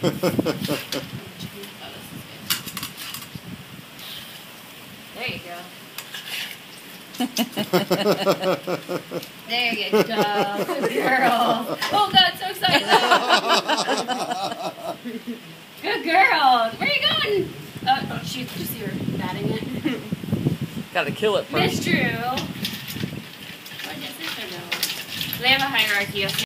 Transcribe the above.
There you go. There you go. Good girl. Oh God, so excited. Good girl. Where are you going? Oh, shoot. Did you see her batting it? Gotta kill it first. Miss Drew. What does this know? They have a hierarchy of